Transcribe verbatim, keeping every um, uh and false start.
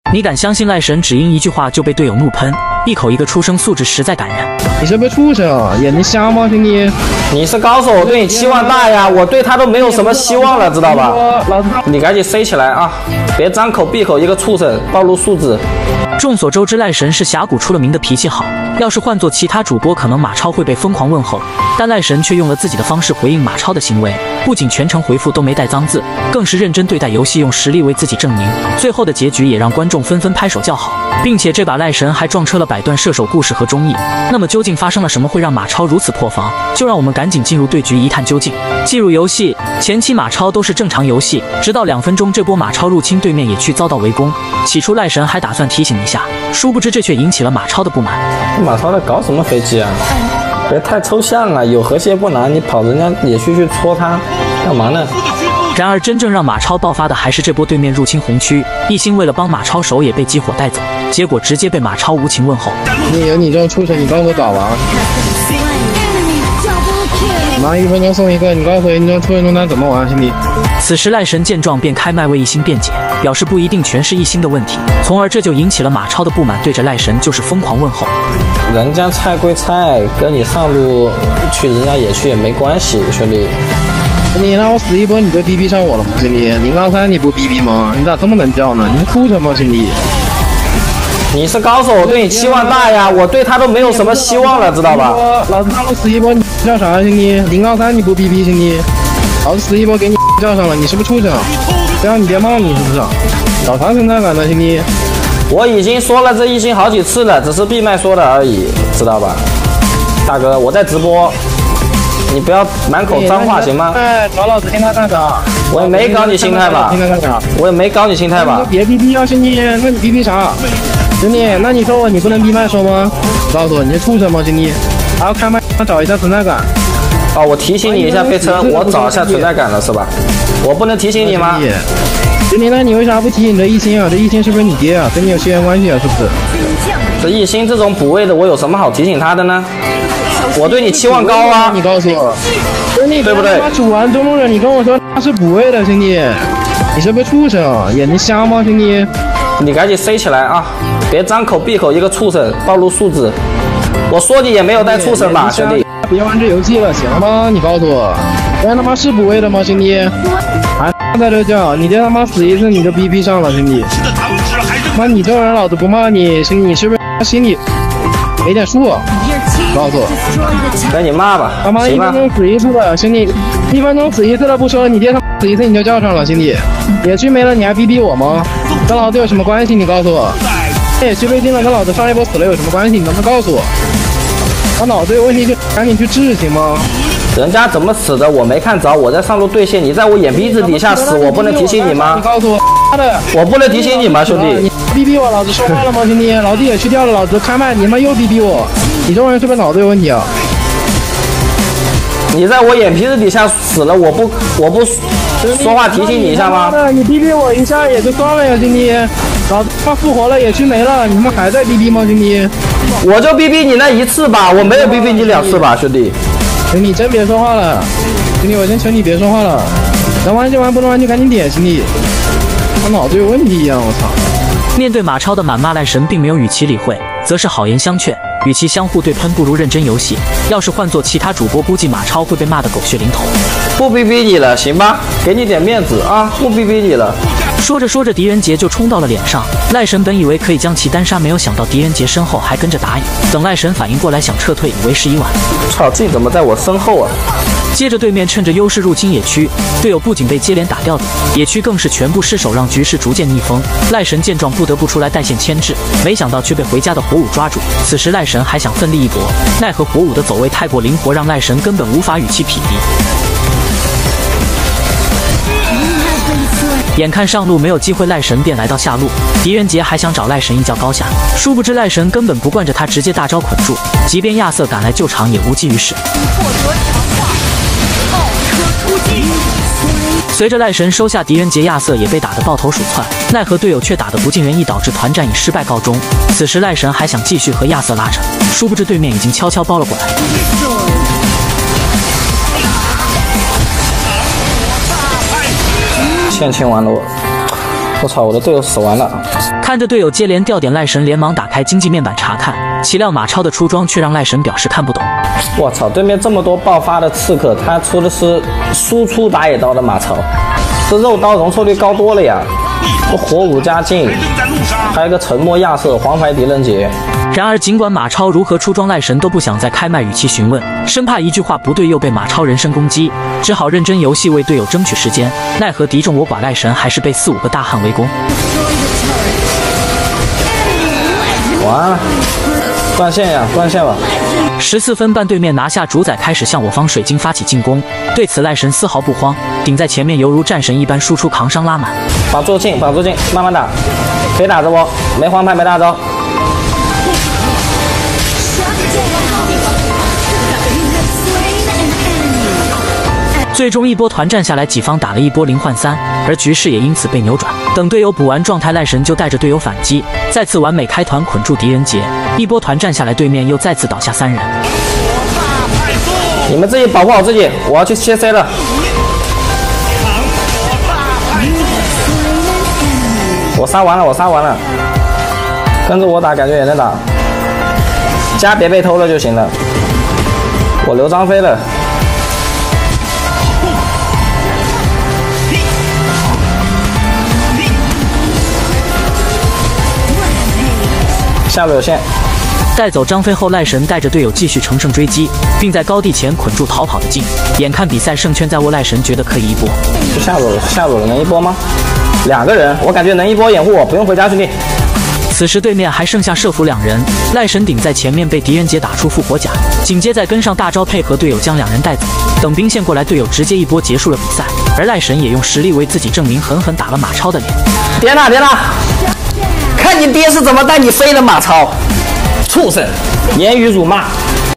你敢相信赖神只因一句话就被队友怒喷？一口一个出生，素质实在感人。 你是不是畜生啊？眼睛瞎吗，兄弟？ 你是高手，我对你期望大呀，我对他都没有什么希望了，知道吧？你赶紧塞起来啊！别张口闭口一个畜生，暴露素质。 众所周知，赖神是峡谷出了名的脾气好。要是换做其他主播，可能马超会被疯狂问候，但赖神却用了自己的方式回应马超的行为，不仅全程回复都没带脏字，更是认真对待游戏，用实力为自己证明。最后的结局也让观众纷纷拍手叫好，并且这把赖神还撞车了百段射手故事和综艺。那么究竟发生了什么，会让马超如此破防？就让我们赶紧进入对局一探究竟。进入游戏前期，马超都是正常游戏，直到两分钟，这波马超入侵对面野区遭到围攻。起初赖神还打算提醒一下，殊不知这却引起了马超的不满。 马超在搞什么飞机啊？别太抽象了，有河蟹不难，你跑人家野区去戳他，干嘛呢？ 然而真正让马超爆发的还是这波对面入侵红区，一心为了帮马超守也被激火带走，结果直接被马超无情问候。 你有你这种畜生，你告诉我打完。妈一分钟送一个，你告诉我你这种畜生中单怎么玩，兄弟？ 此时赖神见状便开麦为一心辩解，表示不一定全是一心的问题，从而这就引起了马超的不满，对着赖神就是疯狂问候。 人家菜归菜，跟你上路去人家野区也没关系，兄弟。 你让我死一波你就逼逼上我了吗，兄弟？零杠三你不逼逼吗？你咋这么能叫呢？你是畜生吗，兄弟？ 你是高手，我对你期望大呀，我对他都没有什么希望了，知道吧？ 老子让我死一波，你叫啥，兄弟？零杠三你不逼逼，兄弟？老子死一波给你叫上了，你是不是畜生？这样你别骂你是不是？找啥存在感呢，兄弟？ 我已经说了这一星好几次了，只是闭麦说的而已，知道吧？大哥，我在直播，你不要满口脏话行吗？ 哎，找老子听他干啥？ 我也没搞你心态吧？ 听他干啥？ 我也没搞你心态吧？ 别逼逼啊，兄弟！那你逼逼啥？兄弟，那你说我你不能闭麦说吗？你告诉我你是畜生吗，兄弟？还要开麦找一下存在感。 哦，我提醒你一下被车，我找一下存在感了是吧？我不能提醒你吗？ 兄弟，那你为啥不提醒你这一星啊？这一星是不是你爹啊？跟你有血缘关系啊？是不是？ 这一星这种补位的，我有什么好提醒他的呢？我对你期望高啊！ 你告诉我，兄弟， 对不对？ 他煮完中路了，你跟我说他是补位的，兄弟，你是不是畜生啊？眼睛瞎吗，兄弟？ 你赶紧塞起来啊！别张口闭口一个畜生，暴露素质。我说你也没有带畜生吧，兄弟。 别玩这游戏了，行了吗？你告诉我，这他妈是补位的吗，兄弟？还在这叫，你这他妈死一次你就逼逼上了，兄弟。妈，你这种人老子不骂你，兄弟，你是不是心里没点数？告诉我， 赶紧骂吧。 他妈一分钟死一次了，兄弟，一分钟死一次了不说，你爹他妈死一次你就叫上了，兄弟。野区没了你还逼逼我吗？跟老子有什么关系？你告诉我。野区被禁了，跟老子上一波死了有什么关系？你能不能告诉我？他脑子有问题就赶紧去治行吗？ 人家怎么死的我没看着，我在上路对线，你在我眼皮子底下死，我不能提醒你吗？ 你告诉我，妈的， 我不能提醒你吗，兄弟？ 你逼逼我，老子说话了吗，兄弟？老子也去掉了，老子开麦，你他妈又逼逼我，你这种人是不是脑子有问题啊？ 你在我眼皮子底下死了，我不我不说话提醒你一下吗？ 你逼逼我一下也就算了呀，兄弟。老子他妈复活了，野区没了，你他妈还在逼逼吗，兄弟？ 我就逼逼你那一次吧，我没有逼逼你两次吧，兄弟。 兄弟真别说话了，兄弟我真求你别说话了，能玩就玩，不能玩就赶紧点，兄弟。他脑子有问题一样，我操！ 面对马超的满骂，赖神并没有与其理会，则是好言相劝，与其相互对喷，不如认真游戏。要是换做其他主播，估计马超会被骂得狗血淋头。 不逼逼你了，行吧？给你点面子啊，不逼逼你了。 说着说着，狄仁杰就冲到了脸上。赖神本以为可以将其单杀，没有想到狄仁杰身后还跟着打野。等赖神反应过来想撤退，以为时已晚。 操，镜怎么在我身后啊？ 接着对面趁着优势入侵野区，队友不仅被接连打掉底，野区更是全部失手，让局势逐渐逆风。赖神见状不得不出来带线牵制，没想到却被回家的火舞抓住。此时赖神还想奋力一搏，奈何火舞的走位太过灵活，让赖神根本无法与其匹敌。眼看上路没有机会，赖神便来到下路。狄仁杰还想找赖神一较高下，殊不知赖神根本不惯着他，直接大招捆住。即便亚瑟赶来救场，也无济于事。随着赖神收下狄仁杰，亚瑟也被打得抱头鼠窜，奈何队友却打得不尽人意，导致团战以失败告终。此时赖神还想继续和亚瑟拉扯，殊不知对面已经悄悄包了过来。 线清完了我， 我操，我的队友死完了。 看着队友接连掉点，赖神连忙打开经济面板查看，岂料马超的出装却让赖神表示看不懂。 我操，对面这么多爆发的刺客，他出的是输出打野刀的马超，这肉刀容错率高多了呀！这火舞加劲，还有一个沉默亚瑟黄牌狄仁杰。 然而，尽管马超如何出装，赖神都不想再开麦与其询问，生怕一句话不对又被马超人身攻击，只好认真游戏为队友争取时间。奈何敌众我寡，赖神还是被四五个大汉围攻。 完了，断线呀，断线了。 十四分半，对面拿下主宰，开始向我方水晶发起进攻。对此，赖神丝毫不慌，顶在前面犹如战神一般输出扛伤拉满。 绑住进，绑住进，慢慢打，别打着我，没黄牌没大招。 最终一波团战下来，己方打了一波零换三，而局势也因此被扭转。等队友补完状态，赖神就带着队友反击，再次完美开团捆住狄仁杰。一波团战下来，对面又再次倒下三人。 你们自己保护好自己，我要去切 C 了。我杀完了，我杀完了，跟着我打，感觉也能打。家别被偷了就行了。我留张飞了。下路有线， 带走张飞后，赖神带着队友继续乘胜追击，并在高地前捆住逃跑的劲。眼看比赛胜券在握，赖神觉得可以一波。 去下路，下路了，能一波吗？两个人，我感觉能一波掩护我，不用回家兄弟。 此时对面还剩下射服两人，赖神顶在前面被狄仁杰打出复活甲，紧接再跟上大招配合队友将两人带走。等兵线过来，队友直接一波结束了比赛，而赖神也用实力为自己证明，狠狠打了马超的脸。 别打别打！看你爹是怎么带你飞的，马超，畜生，言语辱骂。